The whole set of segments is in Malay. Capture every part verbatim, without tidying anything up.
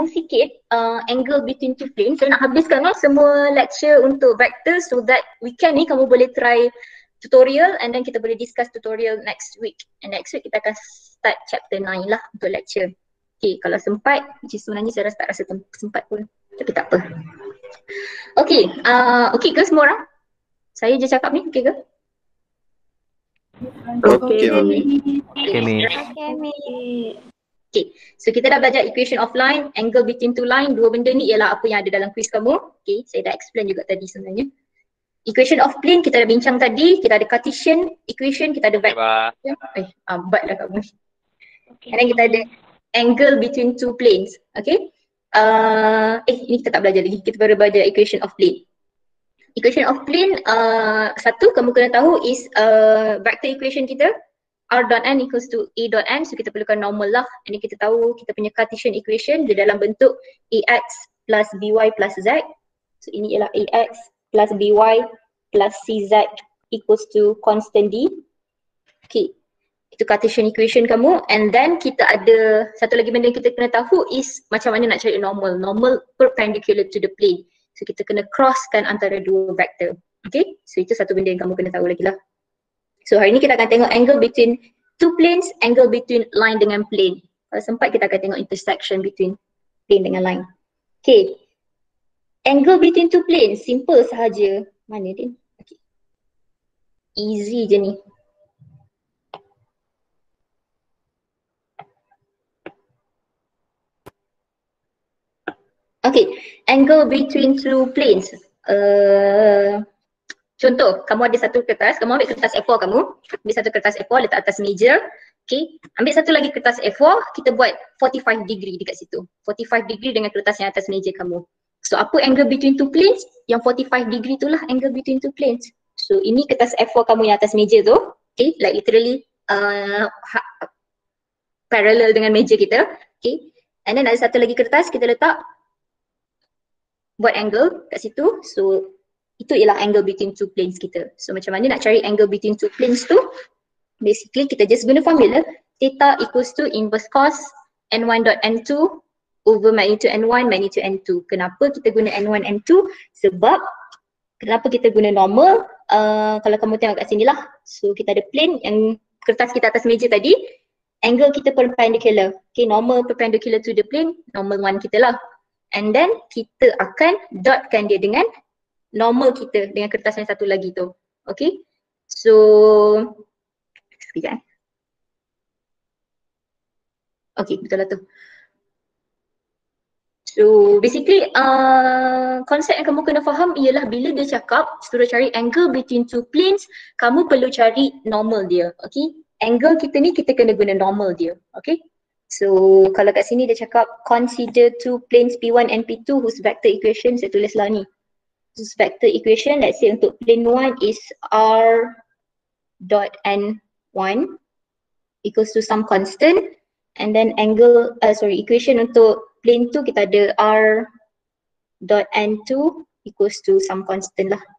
sikit uh, angle between two planes. Saya nak habiskan eh, semua lecture untuk vector so that weekend ni kamu boleh try tutorial and then kita boleh discuss tutorial next week. And next week kita akan start chapter nine lah untuk lecture. Okay, kalau sempat, which is sebenarnya saya rasa tak rasa sempat pun, tapi tak apa. Okay, uh, okay ke semua orang? Saya je cakap ni, okay ke? Okay, Mami. Okay, Mi. Okay, Mi. Okay, so kita dah belajar equation of line, angle between two line. Dua benda ni ialah apa yang ada dalam quiz kamu. Okay, saya dah explain juga tadi sebenarnya. Equation of plane kita dah bincang tadi. Kita ada Cartesian equation, kita ada vector. Eh, ambat dah kamu. Okay. And then kita ada angle between two planes. Okay. Uh, eh, ini kita tak belajar lagi. Kita baru belajar equation of plane. Equation of plane, uh, satu kamu kena tahu is uh, vector equation kita. R dot n equals to A dot n, so kita perlukan normal lah. Ini kita tahu kita punya Cartesian equation dia dalam bentuk ax plus by plus z. So ini ialah ax plus by plus cz equals to constant d. Okay, itu Cartesian equation kamu. And then kita ada satu lagi benda yang kita kena tahu is macam mana nak cari normal. Normal perpendicular to the plane. So kita kena crosskan antara dua vector. Okay, so itu satu benda yang kamu kena tahu lagi lah. So hari ni kita akan tengok angle between two planes, angle between line dengan plane. Kalau sempat kita akan tengok intersection between plane dengan line. Okay. Angle between two planes, simple sahaja. Mana dia? Okay. Easy je ni. Okay, angle between two planes. Uh, Contoh, kamu ada satu kertas, kamu ambil kertas A four kamu, ambil satu kertas A four letak atas meja, okay. Ambil satu lagi kertas A four, kita buat forty-five degree dekat situ. forty-five degree dengan kertas yang atas meja kamu. So apa angle between two planes? Yang forty-five degree tu lah angle between two planes. So ini kertas A four kamu yang atas meja tu, okay, like literally uh, parallel dengan meja kita, okay. And then ada satu lagi kertas, kita letak buat angle kat situ. So itu ialah angle between two planes kita. So macam mana nak cari angle between two planes tu? Basically kita just guna formula theta equals to inverse cos n one dot n two over magnitude n one magnitude n two. Kenapa kita guna n one n two? Sebab kenapa kita guna normal? Uh, kalau kamu tengok kat sini lah. So kita ada plane yang kertas kita atas meja tadi, angle kita perpendicular. Okay, normal perpendicular to the plane, normal one kita lah. And then kita akan dotkan dia dengan normal kita dengan kertas yang satu lagi tu. Okay. So, sekejap eh. Okay, betul lah tu. So, basically uh, konsep yang kamu kena faham ialah bila dia cakap suruh cari angle between two planes, kamu perlu cari normal dia. Okay. Angle kita ni kita kena guna normal dia. Okay. So, kalau kat sini dia cakap consider two planes P one and P two whose vector equation, saya tulis lah ni. This vector equation, let's say untuk plane one is r dot n one equals to some constant, and then angle, uh, sorry, equation untuk plane two kita ada r dot n two equals to some constant lah.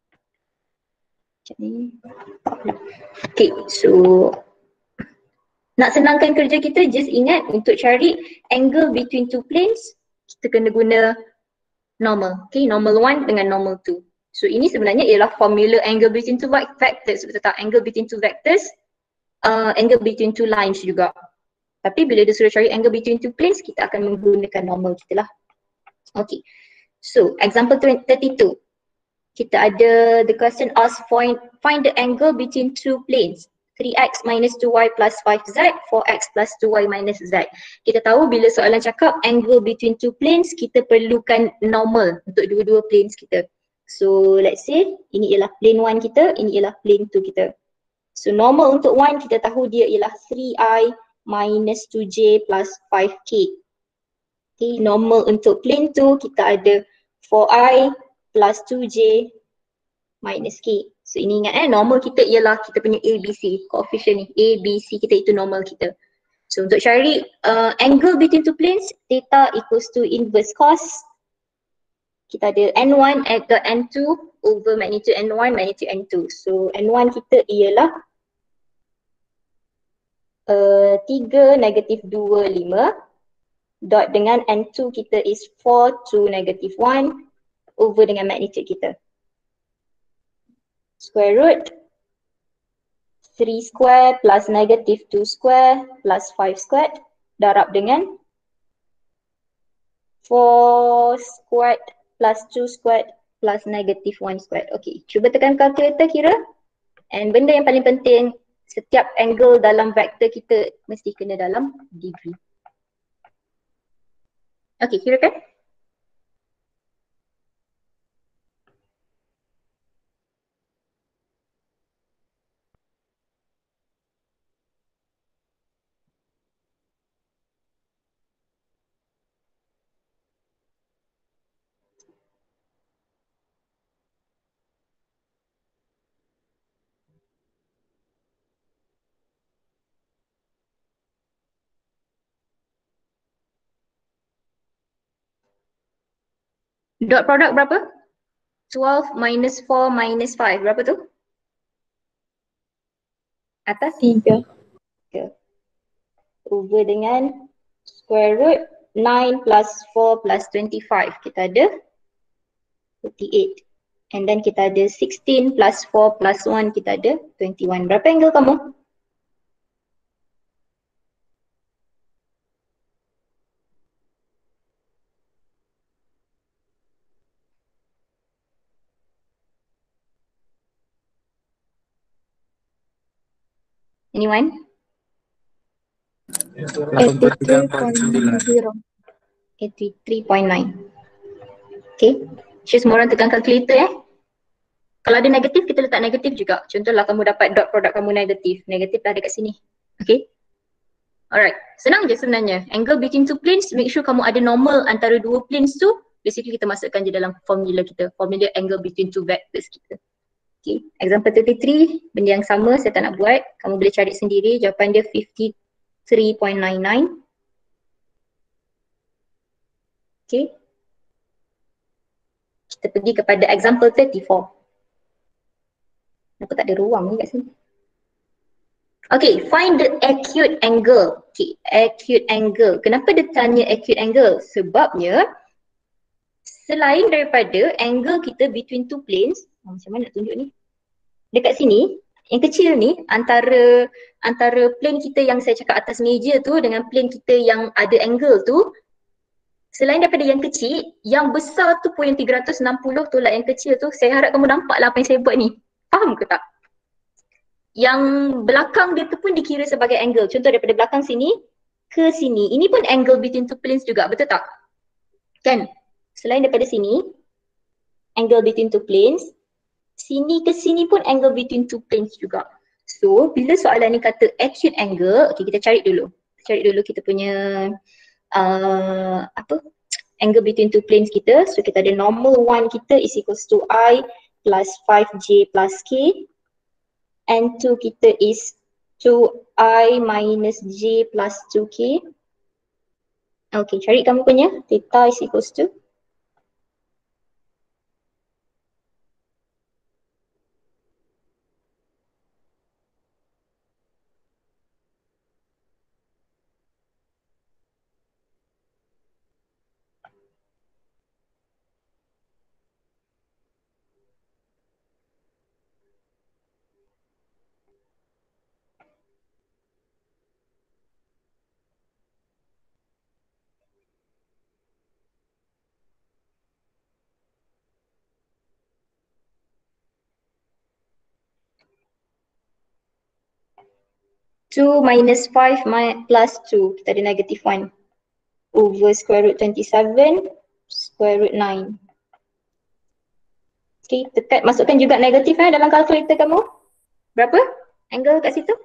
Okay, so nak senangkan kerja kita, just ingat untuk cari angle between two planes, kita kena guna normal, okay, normal one dengan normal two. So ini sebenarnya ialah formula angle between two vectors, betul tak? Angle between two vectors, uh, angle between two lines juga. Tapi bila dia suruh cari angle between two planes, kita akan menggunakan normal kita lah. Okay, so example thirty-two. Kita ada the question asks find, find the angle between two planes. three x minus two y plus five z, four x plus two y minus z. Kita tahu bila soalan cakap angle between two planes, kita perlukan normal untuk dua-dua planes kita. So let's say ini ialah plane one kita, ini ialah plane two kita. So normal untuk one kita tahu dia ialah three i minus two j plus five k. Okay, normal untuk plane two kita ada four i plus two j minus k. So ini ingat eh, normal kita ialah kita punya A B C, coefficient ni, A, B, C kita itu normal kita. So untuk cari uh, angle between two planes, theta equals to inverse cos. Kita ada n one at the n two over magnitude n one magnitude n two. So n one kita ialah uh, tiga negatif dua, lima. dot dengan N two kita is four to negative one over dengan magnitude kita. Square root three square plus negative two square plus five squared darab dengan four squared plus two squared plus negative one squared. Okay, cuba tekan kalkulator kira. And benda yang paling penting, setiap angle dalam vektor kita mesti kena dalam degree. Okay, kirakan. Dot product berapa? twelve minus four minus five. Berapa tu? Atas? Tiga. Tiga. Over dengan square root nine plus four plus twenty-five. Kita ada thirty-eight. And then kita ada sixteen plus four plus one. Kita ada twenty-one. Berapa angle kamu? Anyone? eighty-three point zero. eighty-three point nine. Okay. Sure, semua orang tekan kalkulator eh. Kalau ada negatif, kita letak negatif juga. Contohlah kamu dapat dot product kamu negatif. Negatif dah dekat sini. Okay. Alright. Senang je sebenarnya. Angle between two planes, make sure kamu ada normal antara dua planes tu. Basically kita masukkan je dalam formula kita. Formula angle between two vectors kita. Okay. Example thirty-three, benda yang sama saya tak nak buat. Kamu boleh cari sendiri. Jawapan dia fifty-three point nine nine. Okay. Kita pergi kepada example thirty-four. Kenapa tak ada ruang ni kat sini? Okay, find the acute angle. Okay, acute angle. Kenapa dia tanya acute angle? Sebabnya selain daripada angle kita between two planes, oh, macam mana nak tunjuk ni? Dekat sini, yang kecil ni antara antara plane kita yang saya cakap atas meja tu dengan plane kita yang ada angle tu, selain daripada yang kecil, yang besar tu pun yang tiga ratus enam puluh tolak yang kecil tu, saya harap kamu nampak lah apa yang saya buat ni. Faham ke tak? Yang belakang dia tu pun dikira sebagai angle. Contoh daripada belakang sini ke sini. Ini pun angle between two planes juga, betul tak? Kan? Selain daripada sini, angle between two planes. Sini ke sini pun angle between two planes juga. So, bila soalan ni kata acute angle, okay, kita cari dulu. Kita cari dulu kita punya uh, apa? Angle between two planes kita. So, kita ada normal one kita is equals to I plus five J plus K. And two kita is two I minus J plus two K. Okay, cari kamu punya. Theta is equals to two minus five plus two. Kita ada negative one. Over square root twenty-seven, square root nine. Okay, tekan, masukkan juga negatif eh dalam kalkulator kamu. Berapa angle kat situ?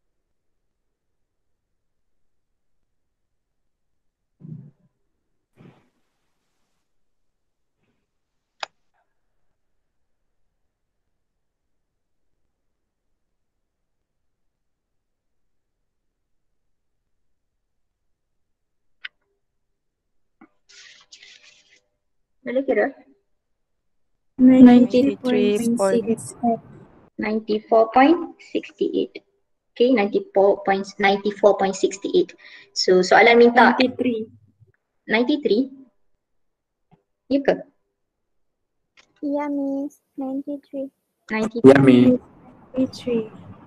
Boleh kira? ninety-three point six eight. ninety-four point six eight. Okay, ninety-four point six eight. So soalan minta ninety-three. ninety-three? Ya ke? Ya, Miss. ninety-three. ninety-three. Ya, Mi. ninety-three.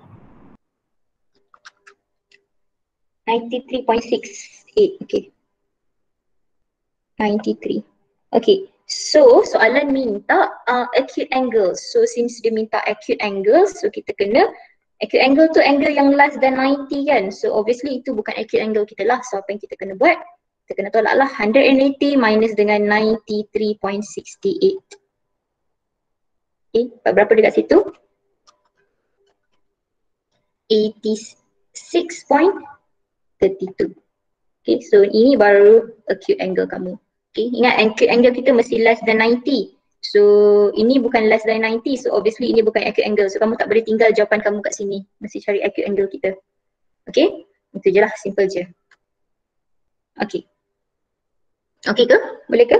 ninety-three point six eight. Okay. ninety-three. Okay. So, soalan minta uh, acute angle. So, since dia minta acute angle, so kita kena acute angle tu angle yang less than ninety kan. So, obviously itu bukan acute angle kita lah. So, apa yang kita kena buat? Kita kena tolak lah one hundred eighty minus dengan ninety-three point six eight. Okay, berapa dekat situ? eighty-six point three two. Okay, so ini baru acute angle kamu. Okay, ingat acute angle kita mesti less than ninety. So ini bukan less than ninety, so obviously ini bukan acute angle. So kamu tak boleh tinggal jawapan kamu kat sini. Mesti cari acute angle kita. Okay, itu je lah, simple je. Okay. Okay ke? Boleh ke?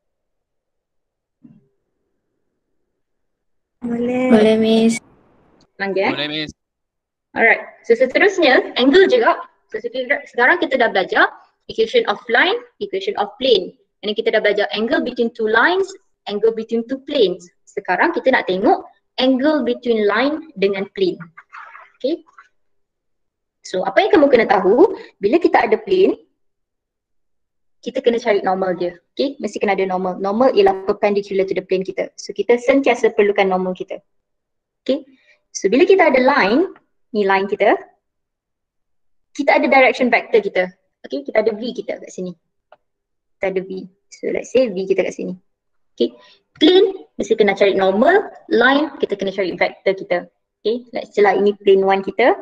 Boleh. Boleh, Miss. Lanjut eh. Boleh, Miss. Alright, so seterusnya angle juga. So sekarang kita dah belajar equation of line, equation of plane. And kita dah belajar angle between two lines, angle between two planes. Sekarang kita nak tengok angle between line dengan plane. Okay. So apa yang kamu kena tahu, bila kita ada plane, kita kena cari normal dia. Okay, mesti kena ada normal. Normal ialah perpendicular to the plane kita. So kita sentiasa perlukan normal kita. Okay. So bila kita ada line, ni line kita, kita ada direction vector kita. Okay, kita ada V kita kat sini. Kita ada V. So let's say V kita kat sini. Okay, plane mesti kena cari normal, line kita kena cari vector kita. Okay, let's say lah ini plane one kita.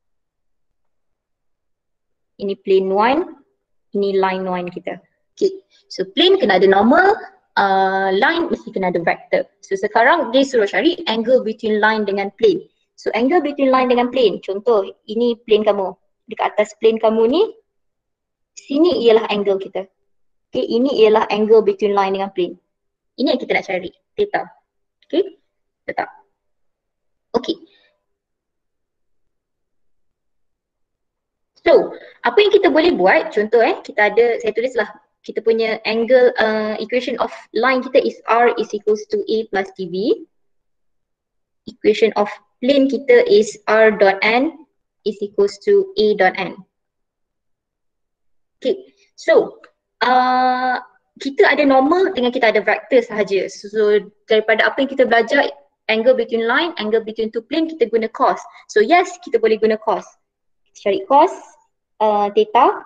Ini plane one, ini line one kita. Okay, so plane kena ada normal, uh, line mesti kena ada vector. So sekarang dia suruh cari angle between line dengan plane. So angle between line dengan plane, contoh ini plane kamu. Dekat atas plane kamu ni, sini ialah angle kita. Okay, ini ialah angle between line dengan plane. Ini yang kita nak cari, theta. Okay, letak. Okay. So, apa yang kita boleh buat, contoh eh, kita ada, saya tulislah, kita punya angle uh, equation of line kita is R is equals to A plus T V. Equation of plane kita is R dot N is equals to A dot N. Okay, so uh, kita ada normal dengan kita ada vector sahaja. So, so daripada apa yang kita belajar, angle between line, angle between two plane, kita guna cos. So yes, kita boleh guna cos. Kita cari cos uh, theta.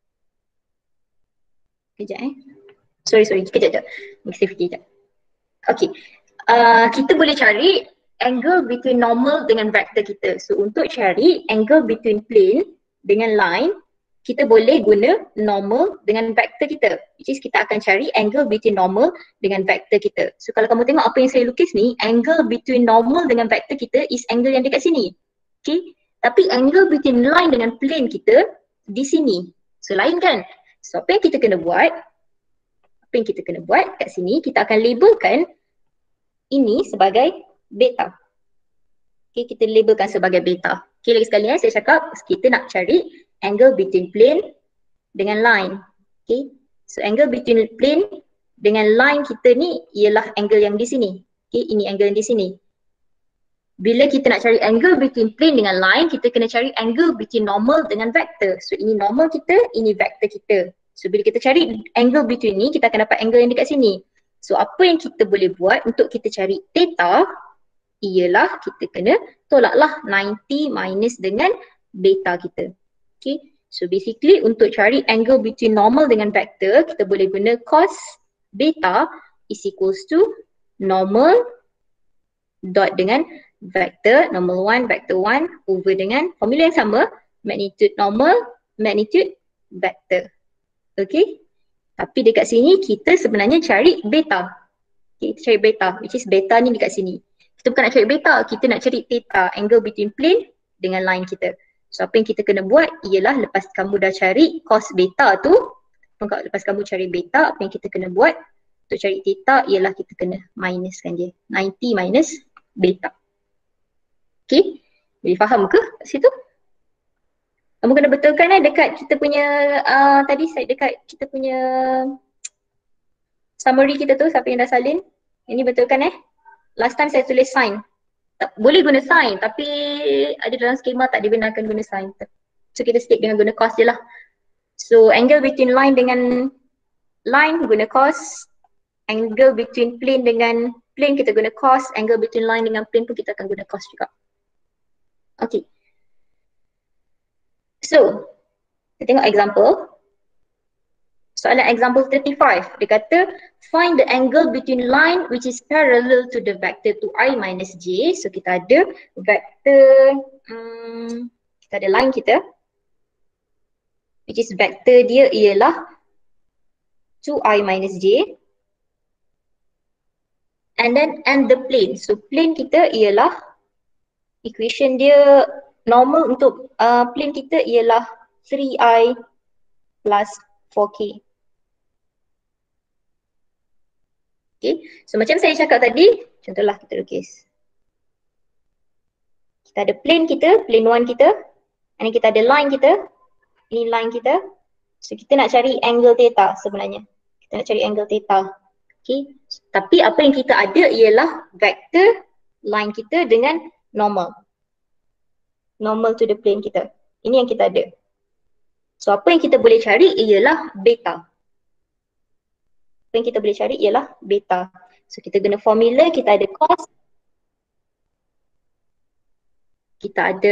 Kejap eh. Sorry, sorry, kejap kejap. Mesti fikir kejap. Okay, uh, kita boleh cari angle between normal dengan vector kita. So untuk cari angle between plane dengan line, kita boleh guna normal dengan vector kita. Which is kita akan cari angle between normal dengan vector kita. So kalau kamu tengok apa yang saya lukis ni, angle between normal dengan vector kita is angle yang dekat sini. Okay, tapi angle between line dengan plane kita di sini. So lain kan? So apa yang kita kena buat, apa yang kita kena buat kat sini, kita akan labelkan ini sebagai beta. Okay, kita labelkan sebagai beta. Okay, lagi sekali eh, saya cakap kita nak cari angle between plane dengan line. Okay, so angle between plane dengan line kita ni ialah angle yang di sini. Okay, ini angle yang di sini. Bila kita nak cari angle between plane dengan line, kita kena cari angle between normal dengan vector. So ini normal kita, ini vector kita. So bila kita cari angle between ni, kita akan dapat angle yang dekat sini. So apa yang kita boleh buat untuk kita cari theta ialah kita kena tolaklah ninety minus dengan beta kita. Okay, so basically untuk cari angle between normal dengan vector, kita boleh guna cos beta is equals to normal dot dengan vector, normal one, vector one over dengan formula yang sama, magnitude normal, magnitude vector. Okay, tapi dekat sini kita sebenarnya cari beta. Okay, kita cari beta, which is beta ni dekat sini. Kita bukan nak cari beta, kita nak cari theta, angle between plane dengan line kita. So apa yang kita kena buat ialah lepas kamu dah cari cos beta tu, lepas kamu cari beta, apa yang kita kena buat untuk cari theta ialah kita kena minuskan dia, ninety minus beta. Okay, boleh faham ke kat situ? Kamu kena betulkan eh dekat kita punya uh, tadi saya dekat kita punya summary kita tu siapa yang dah salin. Ini betulkan eh. Last time saya tulis sign. Tak, boleh guna sign tapi ada dalam skema tak dibenarkan guna sign. So kita stick dengan guna cos je lah. So angle between line dengan line guna cos. Angle between plane dengan plane kita guna cos. Angle between line dengan plane pun kita akan guna cos juga. Okay. So, kita tengok example. Soalan example thirty-five. Dia kata, find the angle between line which is parallel to the vector two i minus j. So, kita ada vector, um, kita ada line kita. Which is vector dia ialah two i minus j. And then, and the plane. So, plane kita ialah, equation dia normal untuk uh, plane kita ialah three i plus four k. Okay, so macam saya cakap tadi, contohlah kita lukis. Kita ada plane kita, plane one kita. And kita ada line kita. Ini line kita. So kita nak cari angle theta sebenarnya. Kita nak cari angle theta. Okay, tapi apa yang kita ada ialah vector line kita dengan normal. Normal to the plane kita. Ini yang kita ada. So apa yang kita boleh cari ialah beta. Apa yang kita boleh cari ialah beta. So kita guna formula, kita ada cos. Kita ada,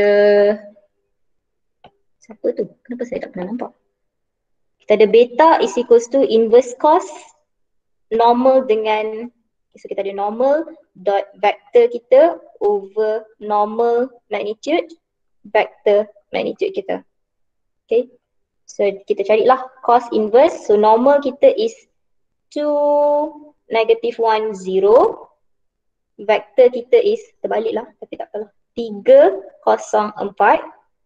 siapa tu? Kenapa saya tak pernah nampak? Kita ada beta is equals to inverse cos normal dengan, so kita ada normal dot vector kita over normal magnitude vector magnitude kita. Okay. So kita carilah cos inverse. So normal kita is two negative one zero. Vector kita is, terbalik lah tapi tak apalah, tiga kosong empat.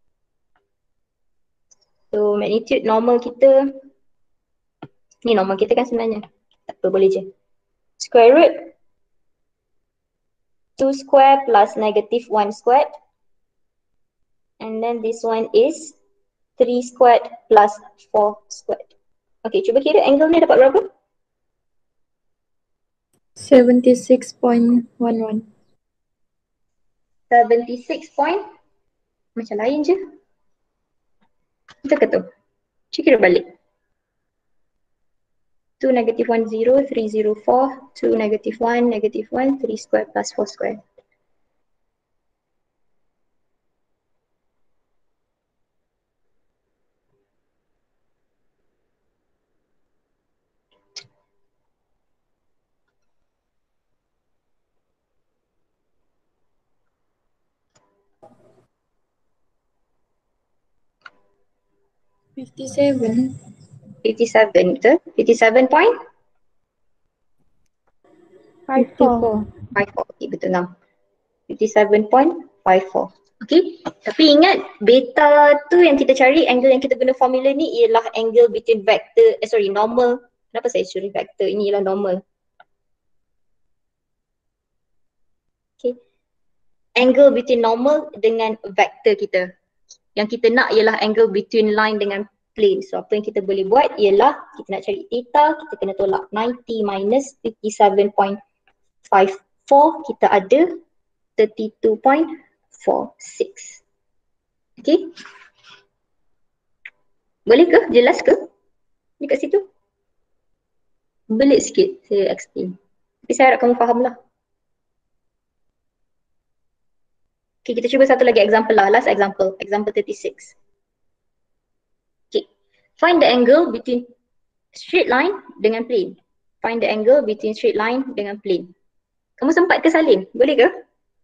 So magnitude normal kita, ni normal kita kan sebenarnya, tak apa boleh je. Square root two square plus negative one squared. And then this one is three squared plus four squared. Okay, cuba kira angle ni dapat berapa? seventy-six point one one. seventy-six point, macam lain je. Kita kata, cuba kira balik. two negative one zero, three zero four, two negative one, negative one, three square plus four square. fifty-seven. fifty-seven betul? fifty-seven point five four. five four. Okay, betul enam. fifty-seven point five four. Okay, tapi ingat beta tu yang kita cari, angle yang kita guna formula ni ialah angle between vector, eh sorry normal. Kenapa saya curi vector? Ini ialah normal. Okay, angle between normal dengan vector kita. Yang kita nak ialah angle between line dengan plane. So apa yang kita boleh buat ialah kita nak cari theta, kita kena tolak ninety minus fifty-seven point five four, kita ada thirty-two point four six. Okay. Boleh ke? Jelas ke? Dekat situ? Belit sikit saya explain. Tapi saya harap kamu faham lah. Okay, kita cuba satu lagi example lah. Last example. Example thirty-six. Okay. Find the angle between straight line dengan plane. Find the angle between straight line dengan plane. Kamu sempat ke salin? Boleh ke?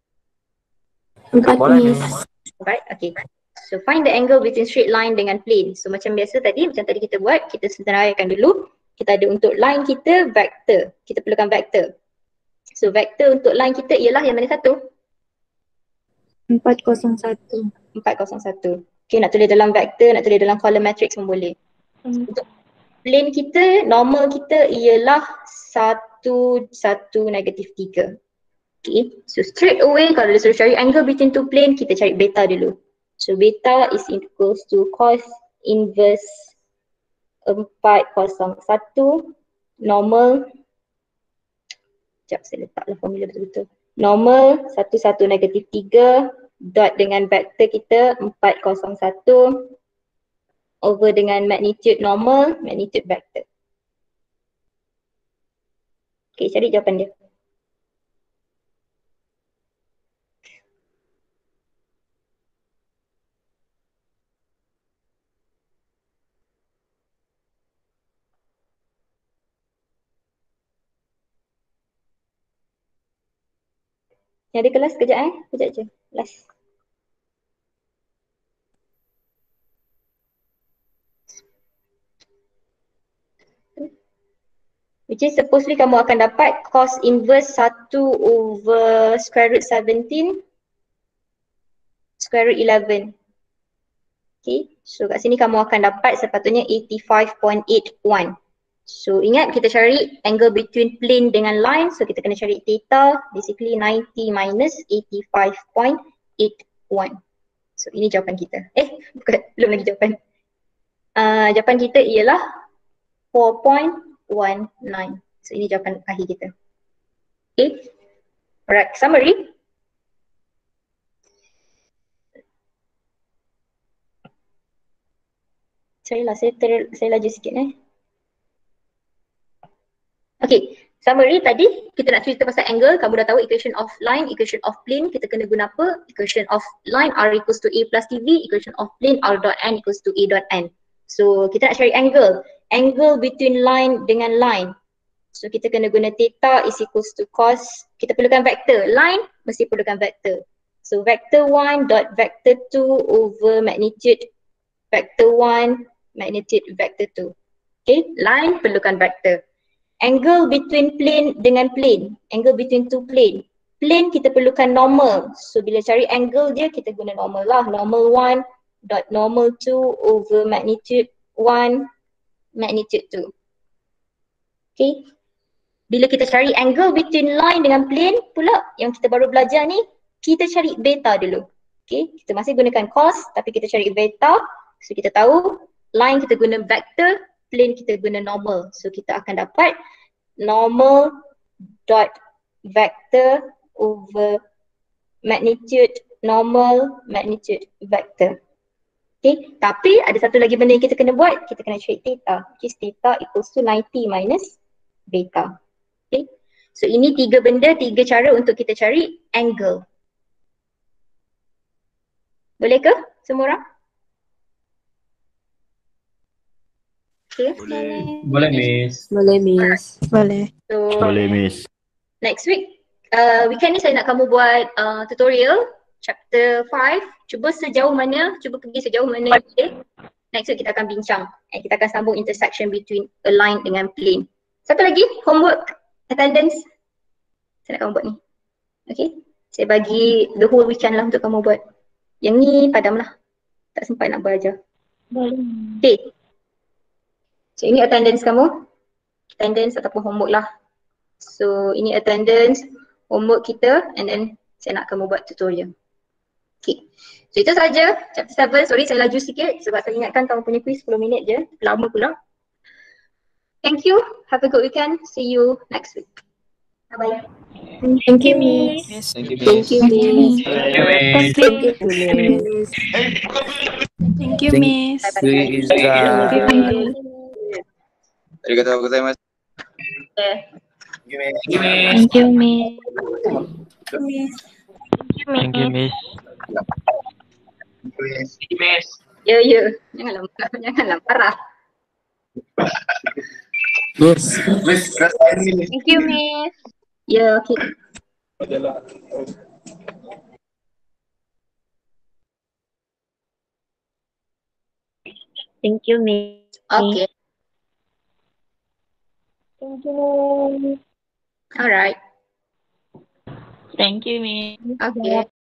Empat miss. Right, okay. So find the angle between straight line dengan plane. So macam biasa tadi, macam tadi kita buat, kita senaraikan dulu. Kita ada untuk line kita vector. Kita perlukan vector. So vector untuk line kita ialah yang mana satu? Empat kosong satu. empat kosong satu. Okay, nak tulis dalam vector, nak tulis dalam column matrix pun boleh. Hmm. Untuk plane kita, normal kita ialah satu, satu, negatif tiga. Okay, so straight away kalau dia suruh cari angle between two plane, kita cari beta dulu. So beta is equals to cos inverse empat kosong satu normal. Sekejap saya letaklah formula betul-betul. Normal satu satu negatif tiga dot dengan vektor kita empat kosong satu over dengan magnitude normal, magnitude vektor. Okay, cari jawapan dia. Yang ada kelas kejap eh, kejap je. Last. Which is supposedly kamu akan dapat cos inverse satu over square root seventeen square root eleven. Okay, so kat sini kamu akan dapat sepatutnya eighty-five point eight one. So ingat kita cari angle between plane dengan line, so kita kena cari theta, basically ninety minus eighty-five point eight one. So ini jawapan kita. Eh, bukan, belum lagi jawapan. Uh, jawapan kita ialah four point one nine. So ini jawapan akhir kita. Okay. Alright, summary. Sorry lah, saya, ter, saya laju sikit eh. Okay, summary tadi kita nak cerita pasal angle. Kamu dah tahu equation of line, equation of plane. Kita kena guna apa? Equation of line R equals to A plus T V, equation of plane R dot N equals to A dot N. So kita nak cari angle. Angle between line dengan line. So kita kena guna theta is equals to cos. Kita perlukan vektor. Line mesti perlukan vektor. So vector one dot vector two over magnitude vector one magnitude vector two. Okay, line perlukan vektor. Angle between plane dengan plane. Angle between two plane. Plane kita perlukan normal. So bila cari angle dia kita guna normal lah. Normal one dot normal two over magnitude one magnitude two. Okay. Bila kita cari angle between line dengan plane pula yang kita baru belajar ni, kita cari beta dulu. Okay. Kita masih gunakan cos tapi kita cari beta. So kita tahu line kita guna vector, plane kita guna normal. So kita akan dapat normal dot vector over magnitude normal magnitude vector. Okay, tapi ada satu lagi benda yang kita kena buat, kita kena cari theta, which is theta equals to ninety minus beta. Okay, so ini tiga benda, tiga cara untuk kita cari angle. Boleh ke semua orang? Okay. Boleh. Boleh, Miss. Boleh, Miss. Boleh. So Boleh, Miss. next week, uh, weekend ni saya nak kamu buat uh, tutorial chapter five. Cuba sejauh mana, cuba pergi sejauh mana boleh. Next week kita akan bincang and kita akan sambung intersection between a line dengan plane. Satu lagi, homework, attendance. Saya nak kamu buat ni. Okay, saya bagi the whole weekend lah untuk kamu buat. Yang ni padam lah, tak sempat nak belajar. Boleh. Okay, so ini attendance kamu. Attendance ataupun homework lah. So ini attendance, homework kita, and then saya nak kamu buat tutorial. Okay, so itu saja chapter seven. Sorry saya laju sikit sebab saya ingatkan kamu punya quiz sepuluh minit je, lama pula. Thank you, have a good weekend, see you next week. Bye bye. Thank you, Miss. Thank you, Thank you, Miss. Thank you, Miss. Thank you, Miss. Thank you, Miss. Arigatou gozaimasu. Okay. Thank you, Miss. Thank you, Miss. Miss. Ya, ya. Janganlah, janganlah parah. Miss. Miss, kelas ini. Thank you, Miss. Ya, okay. Thank you, Miss. Okay. Thank you. Alright. Thank you, Miss. Okay.